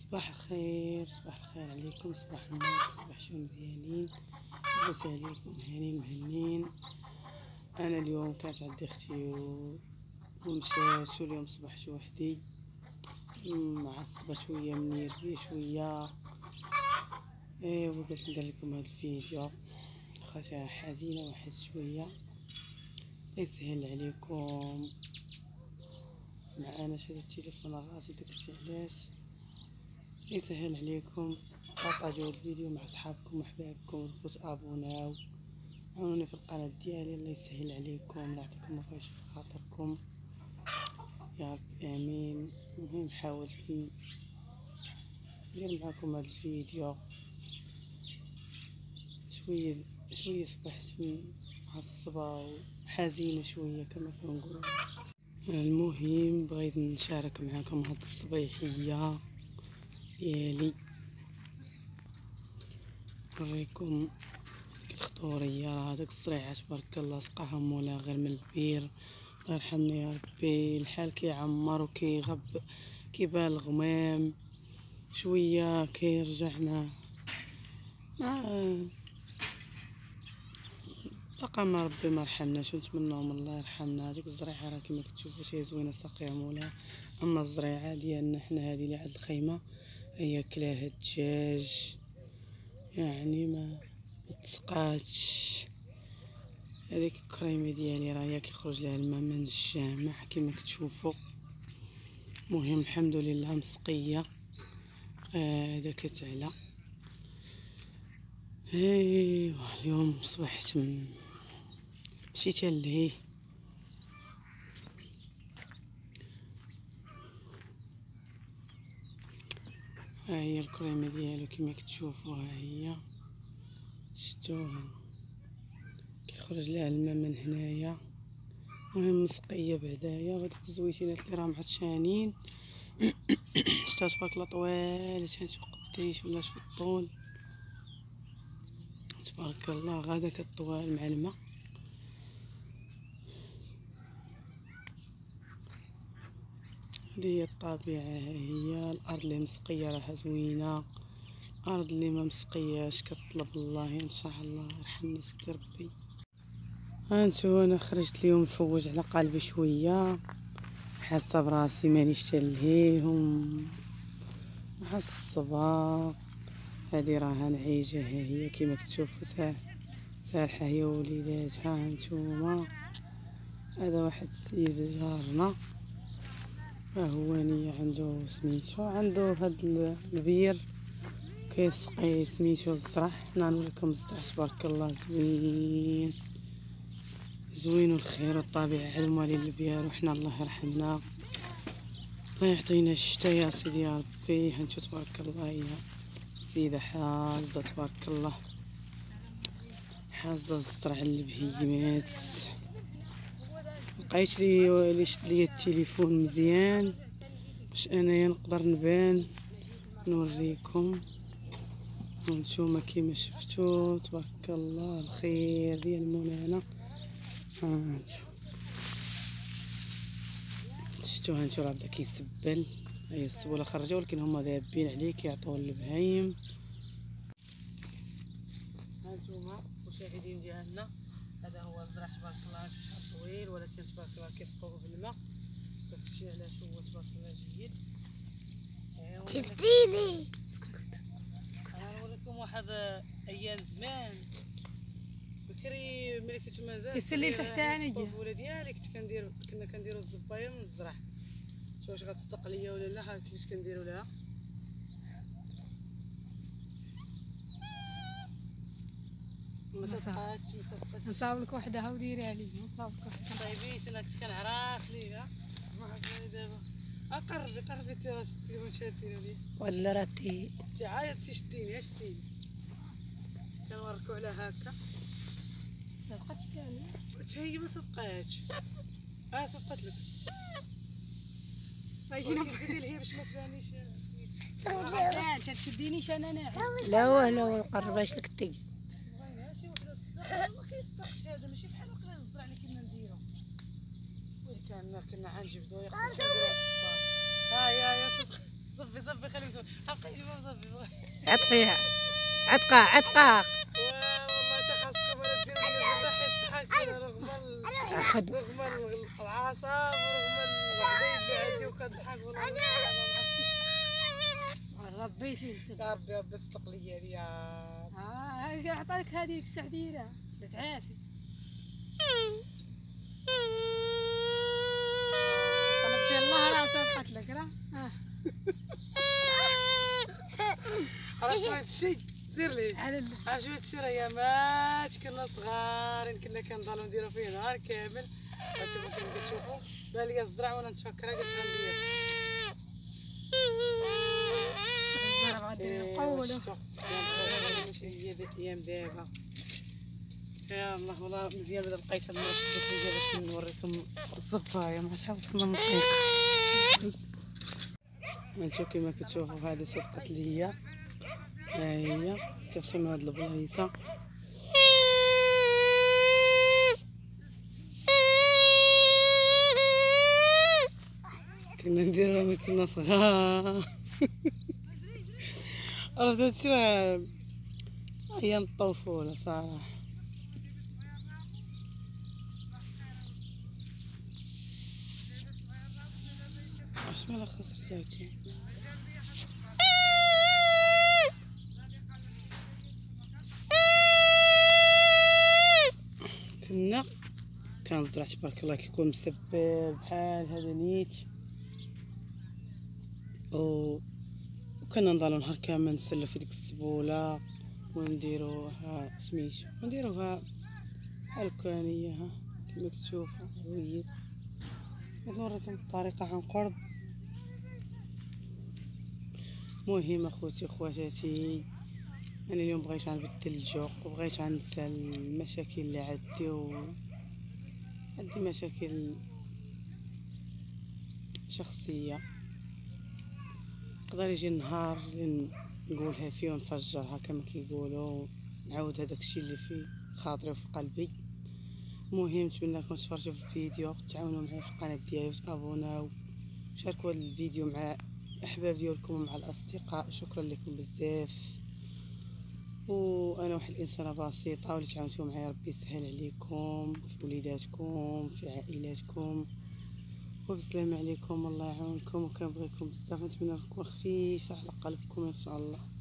صباح الخير، صباح الخير عليكم، صباح النور، صباح شو مزيانين، لاباس عليكم، هانين مهنين. انا اليوم كانت عندي اختي ومشات، اليوم صبحت وحدي معصبه شويه، منيرفيه شويه. ايوا قلت ندير لكم هذا الفيديو، واخا حزينه واحد شويه، يسهل عليكم. معانا شريت التليفون الراسي، داكشي علاش يسهل عليكم. بارطاجيو الفيديو مع صحابكم وحبايبكم، ودخلوا تابوناو، عاونوني في القناه ديالي، الله يسهل عليكم، الله يعطيكم الرضا في خاطركم يا رب امين. المهم حاولت ندير معكم هذا الفيديو، شويه صبحت معصبه وحزينه شويه كما كنقولوا. المهم بغيت نشارك معكم هاد الصبيحيه ديالي، نوريكم الخطوريه. راه هذاك الصريعه تبارك الله سقاها مولا غير من البير، الله يرحمنا يا ربي. الحال كيعمر وكيغب، كيبان الغمام شويه كيرجع ما بقى ما ربي ما رحمناش، ونتمناهم الله يرحمنا. هذيك الزريعه راه كما كتشوفوا شي زوينه ساقيها مولا، اما الزريعه ديالنا حنا هذه اللي عند الخيمه هي كلاها الدجاج، يعني ما تسقاتش. هذيك الكريمه ديالي راه كيخرج لها الماء من الجامع كما كتشوفوا. مهم الحمد لله مسقيه هذا كتعلى. ايوا اليوم صبحت مشيت لهيه، ها هي الكريمه ديالو كما كتشوفوا، ها هي شتو كيخرج لها الماء من هنايا. المهم مسقيه بعدايا، وهذوك الزويتينات اللي راهم عطشانين شتا تبارك الله طوال، شانتو قديش ولات في الطول تبارك الله، غادا كطوال مع الماء. هذه هي الطبيعه، ها هي الارض اللي مسقيه راها زوينه، الارض اللي ما مسقياش كطلب الله ان شاء الله يرحمنا سيدي ربي. هانتو انا خرجت اليوم نفوج على قلبي شويه، حاسه براسي مانيش تلهيهم، محصبه. هذه راها نعيجه، ها هي كما كتشوفوا سارحه هي وليداتها. هانتوما هذا واحد السيد جارنا، هو نية عنده سميتو، عنده هاد البير كيسقي سميتو الزرع. حنا نوريكم الزرع تبارك الله زوين زوين، والخير والطبيعه على موالين البيار، وحنا الله يرحمنا، الله يعطينا الشتا يا سيدي يا ربي. هانتو تبارك الله هي السيده حافظه تبارك الله، حافظه الزرع البهيمات. بقيت لي شد لي التليفون مزيان باش انايا نقدر نبان نوريكم. هانتوما كيما شفتوا تبارك الله الخير ديال مولانا. هانتو شفتوا، هانتو راه بدا كيسبل، هي السبوله خرجه ولكن هما دابين عليه كيعطوه للبهايم. هانتوما مشاهدين ديالنا، هذا هو الزرع تبارك الله، شحال طويل ولكن تبارك الله كيسقوه بالماء، داكشي علاش هو تبارك الله جيد. شفتيني انا نوريكم واحد ايام زمان بكري ملي كنت مازال كيسلي لتحت عينيا الطفوله ديالي، كنا كنديروا الزبايه من الزرع. شوف واش غتصدق ليا ولا لا، ها كيفاش كنديروا لها. ما صدقاتش نصاوب لك وحده وديريها لي، نصاوب لك وحده. طيبيش انا كنت كنعرف ليها، ما عرفتني دابا. قربي تي راه التليفون شادينو ليا ولا راتي عايدتي شديني شديني، كنوركو على هكا. صدقات شتاني هي ما صدقاتش، صدقت لك. زيدي لهي باش ما تبانيش. ما تشدينيش انا لا والو قرباش لك تي. بغينا شي وحده تصدق، ما كيصدقش هذا، ماشي بحال وكلا الزرع اللي كنا نديرو. كنا غنجبدو يقدر نديرو. ها يا صفي خلي عتقيها عتقة عتقة. والله تخاصكم انا ديروا لي ضحك رغم العصاب ورغم الغديد اللي عندي وكنضحك والله. ربي يسلمك. ربي تصدق لي يا عطاك هذيك السعديرة تعافي. طلبتي الله راسك قتلك راه. راه شوية الشي سير لي على الله. شوية الشي راه يامات كنا صغارين كنا كنضلوا نديرو فيه نهار كامل. هانتوما كما كتشوفوا بان ليا الزرع وانا نتفكرها قلت غندير. الزرع غادي نقولو. ماشي هي ديك الايام دابا. يا الله والله مزيان بدا لقيت هاد المرة شدت ليا باش نوريكم الصفاية ما شحال وصلنا من دقيقة. هانتوما كما كتشوفوا هذه صدقت ليا ها هي شفتوا من هاد البلايصة كنا نديروها ملي كنا صغار. عرفت هادشي راه ايام الطفولة صراحة. واش مالا خسرت عاوتاني كنا كنزرع تبارك الله كيكون مسبر بحال هذا نيت وكنا نضلو نهار كامل نسلو في ديك السبوله ونديروها سميتو ونديروها بحال هكا ها كما كتشوفوا. ويد نوريكم الطريقه عن قرب. مهم اخوتي وخواتاتي انا اليوم بغيت غنبدل الجو وبغيت غنسى المشاكل اللي عندي مشاكل شخصيه. يقدر يجي النهار اللي نقولها فيه ونفجرها كما كيقولوا نعاود هذاك الشيء اللي في خاطري وفي قلبي. المهم نتمنىكم تفرجوا في الفيديو تعاونوا معايا في القناه ديالي وتابوناو شاركوا هذا الفيديو مع الاحباب ديالكم ومع الاصدقاء. شكرا لكم بزاف. وانا واحد الانسانه بسيطه واللي تعاونتوا معايا ربي يسهل عليكم في وليداتكم في عائلاتكم وبسلامه عليكم الله يعاونكم. وكنبغيكم بزاف نتمنى نكون خفيفه على قلبكم ان شاء الله.